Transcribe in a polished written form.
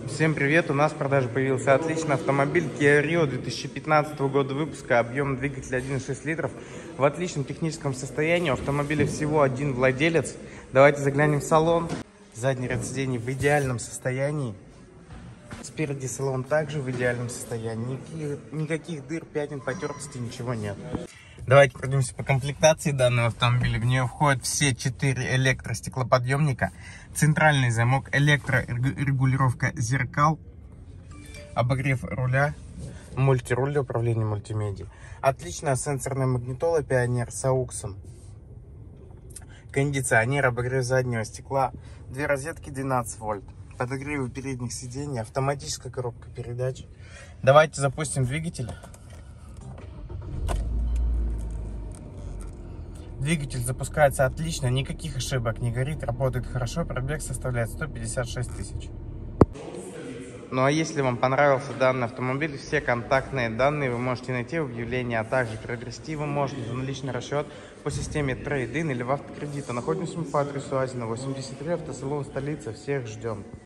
Всем привет! У нас в продаже появился отличный автомобиль Kia Rio 2015 года выпуска, объем двигателя 1,6 литров, в отличном техническом состоянии. У автомобиля всего один владелец. Давайте заглянем в салон. Задний ряд сидений в идеальном состоянии. Спереди салон также в идеальном состоянии. Никаких дыр, пятен, потертостей, ничего нет. Давайте пройдемся по комплектации данного автомобиля. В нее входят все 4 электростеклоподъемника, центральный замок, электрорегулировка зеркал, обогрев руля, мультируль для управления мультимедией, отличная сенсорная магнитола Pioneer с ауксом, кондиционер, обогрев заднего стекла, две розетки 12 вольт, подогревы передних сидений, автоматическая коробка передач. Давайте запустим двигатель. Двигатель запускается отлично, никаких ошибок не горит, работает хорошо, пробег составляет 156 тысяч. Ну а если вам понравился данный автомобиль, все контактные данные вы можете найти в объявлении, а также приобрести его можно за наличный расчет по системе Trade-in или в автокредит. Находимся мы по адресу Азина 83, автосалон столица. Всех ждем.